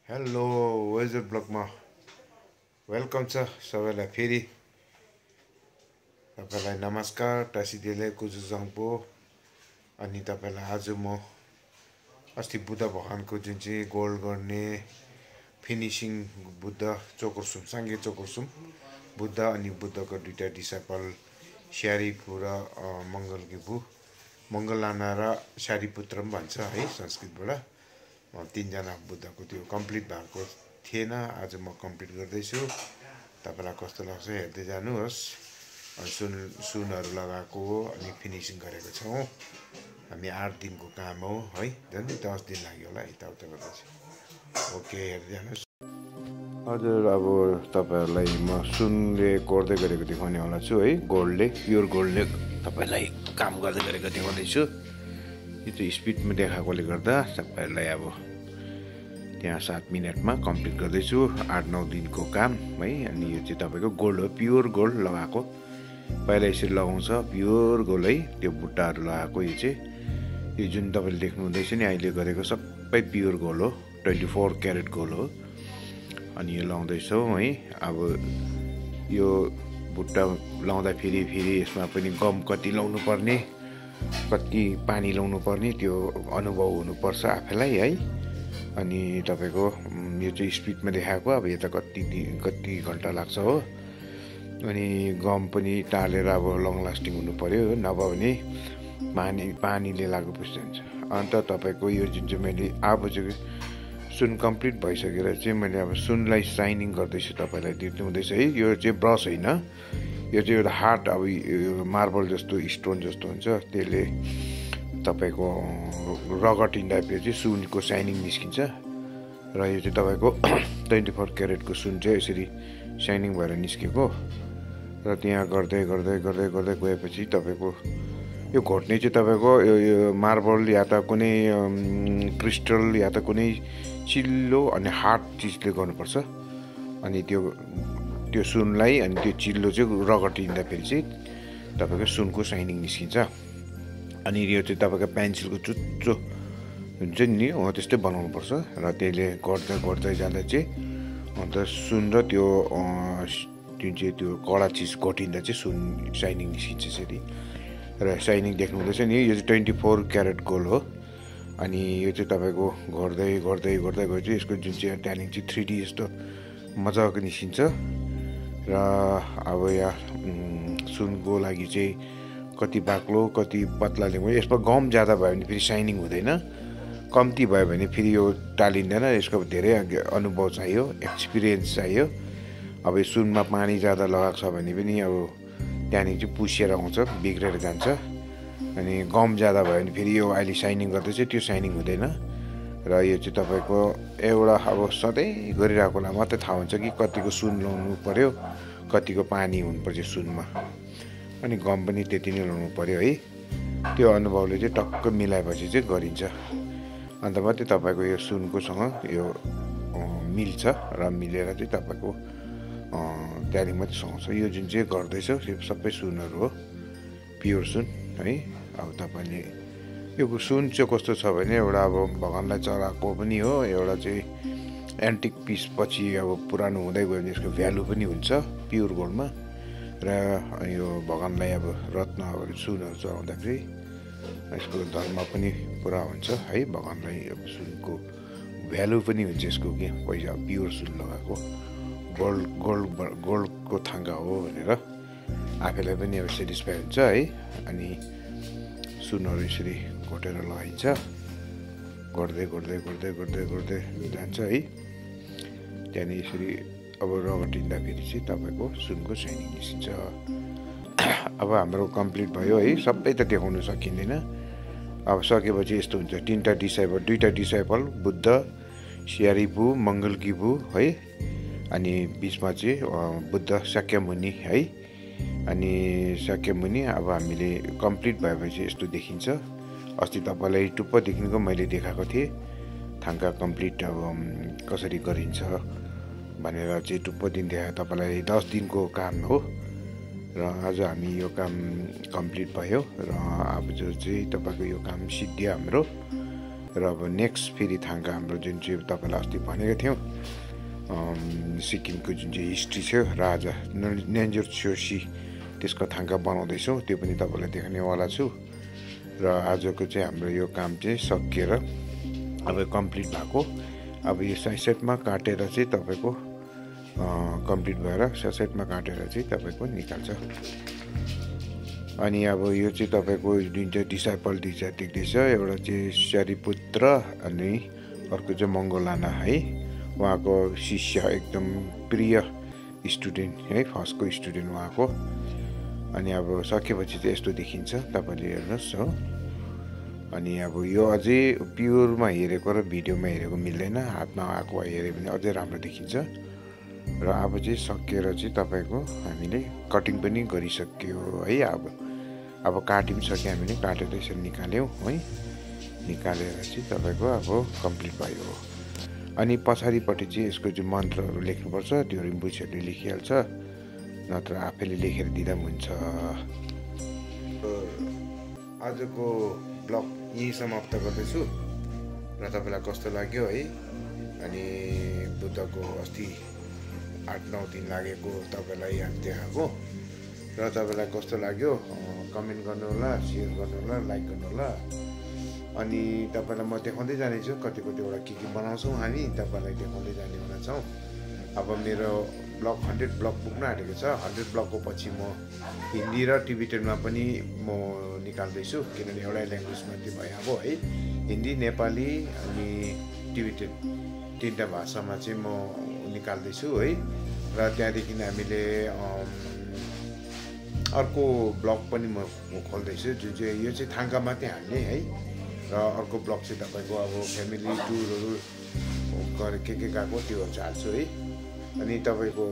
hello Vaser ब्लगमा welcome छ सबैलाई फेरि तपाईलाई नमस्कार टासिदेले कुजुजङपो अनि तपाईलाई आज म अस्ति बुद्ध भगवानको जुन चाहिँ गोल्ड गर्ने फिनिशिङ बुद्ध चोकरसुम सांगे चोकरसुम बुद्ध अनि बुद्धको दुईटा डिसाइपल सारीपुरा मंगलाना र सारीपुत्र पनि भन्छ है संस्कृतबाट तीनजना बुद्धको त्यो कम्प्लिट भएको थिएन आज म कम्प्लिट गर्दैछु तपाईलाई कस्तो लाग्छ हेर्दै जानुहोस् सुनहरु लगाएको हो अनि फिनिशिङ गरेको छौं हामी 8 दिनको काम हो है झन्डै 10 दिन लाग्यो होला यताउता गर्दा चाहिँ ओके हेर्दै जानुहोस् हजुर अब तपाईहरुलाई म सुनले कोर्दै गरेको देखाउने होला छु है गोल्डले प्योर गोल्डले तपाईलाई काम गर्दै गरेको देखाउँदै छु यो चाहिँ स्पिडमा देखाएकोले गर्दा तपाईहरुलाई अब त्यहाँ 7 मिनेटमा कम्प्लिट गर्दै छु 8-9 दिनको काम है अनि यो चाहिँ तपाईको गोल्ड हो प्योर गोल्ड लगाएको पहिला यसरी लगाउँछ प्योर गोल्ड है त्यो बुट्टाहरु लगाएको यो चाहिँ यो जुन तपाईले देख्नु हुँदैछ नि अहिले गरेको सबै प्योर गोल्ड हो 24 क्यारेट गोल्ड हो अनि यो लाउँदै छौ है अब यो बुट्टा लाउँदा फेरि यसमा पनि गम कति लाउनु पर्ने कति पानी लाउनु पर्ने त्यो अनुभव हुनु पर्छ आफैलाई है अनि तपाईको यो चाहिँ स्पिडमा देखाएको अब यता कति घण्टा लाग्छ हो अनि गम पनि टालेर अब लङ लास्टिङ हुनु पर्यो नभए भने पानीले लागु पुस्छ अन्त तपाईको यो जुन चाहिँ मैले अब चाहिँ सुन कम्प्लिट भइसकेर चाहिँ मैले अब सुनलाई साइनिङ गर्दैछु तपाईलाई देख्नु हुँदैछ है यो चाहिँ ब्रश हैन यो चाहिँ एउटा हार्ड अब मार्बल जस्तो स्टोन जस्तो हुन्छ त्यसले तपाईको रगटिँदा चाहिँ सुनको साइनिङ निस्किन्छ र यो चाहिँ तपाईको 24 क्यारेटको सुन चाहिँ यसरी साइनिङ भएर निस्केको र त्यहाँ गर्दै गएपछि तपाईको यो घोट्ने चाहिँ तपाईको यो मार्बल या त कुनै क्रिस्टल या त कुनै चिल्लो अनि हार्ड चीजले गर्नुपर्छ अनि त्यो सुनलाई अनि त्यो चिल्लो चाहिँ रगटिँदा फेरि चाहिँ तपाईको सुनको साइनिङ निस्किन्छ अनि यो चाहिँ तपाईको पेन्सिलको चुच्चो हुन्छ नि हो त्यस्तै बनाउनु पर्छ र त्यसले गर्दै जाँदा चाहिँ अन्त सुन र त्यो जुन चाहिँ त्यो कडा चीज घोटिँदा चाहिँ सुन साइनिङ निस्किन्छ यसरी र साइनिङ देख्नु हुँदैछ नि यो चाहिँ 24 क्यारेट गोल्ड हो अनि यो चाहिँ तपाईको गर्दै गएपछि यसको जुन चाहिँ ट्यानिङ चाहिँ 3D जस्तो मजाको निस्किन्छ र अब यहाँ सुनको लागि चाहिँ कति बाक्लो कति पतला ल्याउनु यसमा गम ज्यादा भयो भने फेरि साइनिङ हुँदैन कम्ती भयो भने फेरि यो टालिँदैन यसको धेरै अनुभव चाहियो एक्सपिरियन्स चाहियो अब यो सुनमा पानी ज्यादा लगाएको छ भने पनि अब त्यहाँदेखि चाहिँ पुसेर आउँछ बिग्रेर जान्छ अनि गम ज्यादा भयो भने फेरि यो अहिले साइनिङ गर्दै चाहिँ त्यो साइनिङ हुँदैन र यो चाहिँ तपाईको एउटा अब सधैँ गरिरहेकोलाई मात्रै थाहा हुन्छ कि कतिको सुन लाउनु पर्यो कतिको पानी हुनुपर्छ सुनमा अनि गम पनि त्यति नै लाउनु पर्यो है त्यो अनुभवले चाहिँ टक्क मिलाएपछि चाहिँ गरिन्छ अन्त मात्रै तपाईको यो सुनकोसँग यो मिल्छ र मिलेर चाहिँ तपाईको त्यहाँदेखि मात्रै सुहाउँछ यो जुन चाहिँ गर्दैछ यो सबै सुनहरू हो प्योर सुन है अब तपाईले यो सुन चाहिँ कस्तो छ भने एउटा अब भगवानलाई चढाएको पनि हो एउटा चाहिँ एन्टिक पिस पछि अब पुरानो हुँदै गयो भने यसको भ्यालु पनि हुन्छ प्योर गोल्डमा र यो भगवानलाई अब रत्नहरू सुनहरू चढाउँदाखेरि यसको धर्म पनि पुरा हुन्छ है भगवानलाई अब सुनको भ्यालु पनि हुन्छ यसको के पैसा प्योर सुन लगाएको गोल्डको थाङ्का हो भनेर आफैलाई पनि अब सेटिस्फाई हुन्छ है अनि सुनहरू यसरी घोटेर लगाइन्छ गर्दै जान्छ है त्यहाँदेखि यसरी अब रगटिँदा फेरि चाहिँ तपाईको सुनको साइनिङ निस्किन्छ अब हाम्रो कम्प्लिट भयो है सबै त देखाउन सकिँदैन अब सकेपछि यस्तो हुन्छ दुईटा डिसाइपल बुद्ध सारीपु मंगलकीबु है अनि बीचमा चाहिँ बुद्ध शाक्यमुनि है अनि शाक्यमुनि अब हामीले कम्प्लिट भएपछि यस्तो देखिन्छ अस्ति तपाईलाई टुप्पोदेखिको मैले देखाएको थिएँ थाङ्का कम्प्लिट अब कसरी गरिन्छ भनेर चाहिँ टुप्पो दिन देखाए तपाईलाई 10 दिनको काम हो र आज हामी यो काम कम्प्लिट भयो र अब चाहिँ तपाईको यो काम सिद्धियो हाम्रो र अब नेक्स्ट फेरि थाङ्का हाम्रो जुन चाहिँ तपाईँलाई अस्ति भनेको थियौँ सिक्किमको जुन चाहिँ हिस्ट्री छ राजा नेन्जर छोसी त्यसको थाङ्का बनाउँदैछौँ त्यो पनि तपाईँलाई देखाउनेवाला छु र आजको चाहिँ हाम्रो यो काम चाहिँ सकिएर अब कम्प्लिट भएको अब यो साइडमा काटेर चाहिँ तपाईँको कम्प्लिट भएर साइडमा काटेर चाहिँ तपाईँको निकाल्छ अनि अब यो चाहिँ तपाईँको जुन चाहिँ डिसाइपल देख्दैछ एउटा चाहिँ सरिपुत्र अनि अर्को चाहिँ मङ्गोलाना है उहाँको शिष्य एकदम प्रिय स्टुडेन्ट है फर्स्टको स्टुडेन्ट उहाँको अनि अब सकेपछि चाहिँ यस्तो देखिन्छ तपाईँले हेर्नुहोस् हो अनि अब यो अझै प्योरमा हेरेको र भिडियोमा हेरेको मिल्दैन हातमा आएको हेऱ्यो भने अझै राम्रो देखिन्छ र अब चाहिँ सकिएर चाहिँ तपाईँको हामीले कटिङ पनि गरिसक्यो है अब काटि पनि सक्यो हामीले काटेर यसरी निकाल्यौँ है निकालेर चाहिँ तपाईँको अब कम्प्लिट भयो अनि पछाडिपट्टि चाहिँ यसको चाहिँ मन्त्रहरू लेख्नुपर्छ त्यो रिम्बुसहरूले लेखिहाल्छ नत्र आफैले लेखेर दिँदा पनि हुन्छ आजको ब्लग यहीँ समाप्त गर्दैछु र तपाईँलाई कस्तो लाग्यो है अनि बुद्धको अस्ति 8-9 दिन लागेको तपाईँलाई याद देखाएको र तपाईँलाई कस्तो लाग्यो कमेन्ट गर्नुहोला सेयर गर्नुहोला लाइक गर्नुहोला अनि तपाईँलाई म देखाउँदै जानेछु कति कतिवटा के बनाउँछौँ हामी तपाईँलाई देखाउँदै जानेवाला छौँ अब मेरो ब्लग 100 ब्लग पुग्न आँटेको छ 100 ब्लगको पछि म हिन्दी र टिबेटनमा पनि म निकाल्दैछु किनभने एउटै ल्याङ्ग्वेजमा त्यो भइहाल्यो है हिन्दी नेपाली अनि टिबेटन 3टा भाषामा चाहिँ म निकाल्दैछु है र त्यहाँदेखि हामीले अर्को ब्लग पनि म खोल्दैछु जुन चाहिँ यो चाहिँ थाङ्का मात्रै हाल्ने है र अर्को ब्लग चाहिँ तपाईँको अब फ्यामिली टुरहरू गरेर के गएको त्योहरू चाहिँ हाल्छु है अनि तपाईँको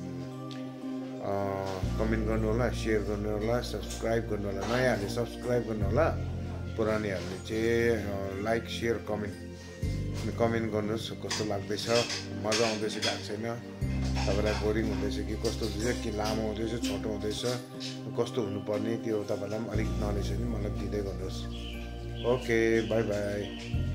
कमेन्ट गर्नुहोला सेयर गर्नुहोला सब्सक्राइब गर्नुहोला नयाँहरूले सब्सक्राइब गर्नुहोला पुरानीहरूले चाहिँ लाइक सेयर कमेन्ट गर्नुहोस् कस्तो लाग्दैछ मजा आउँदैछ कि आएको छैन तपाईँलाई बोरिङ हुँदैछ कि कस्तो हुँदैछ कि लामो हुँदैछ छोटो हुँदैछ कस्तो हुनुपर्ने त्यो तपाईँलाई पनि अलिक नलेज छ भने मलाई दिँदै गर्नुहोस् ओके बाई बाई